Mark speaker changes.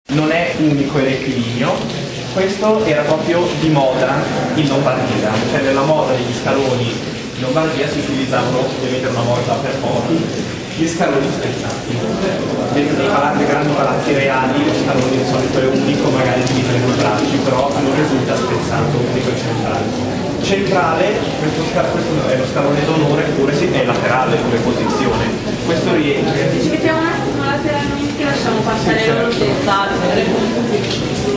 Speaker 1: Non è unico e rettilineo, questo era proprio di moda in Lombardia, cioè nella moda degli scaloni in Lombardia si utilizzavano ovviamente una volta per pochi gli scaloni spezzati. Dentro dei grandi palazzi reali lo scalone di solito è unico, magari diviso in due bracci, però non risulta spezzato, unico e centrale. Centrale, questo è lo scalone d'onore, oppure è laterale come posizione. Questo rientra.
Speaker 2: Ci mettiamo un attimo lateralmente, lasciamo passare loro spezzato.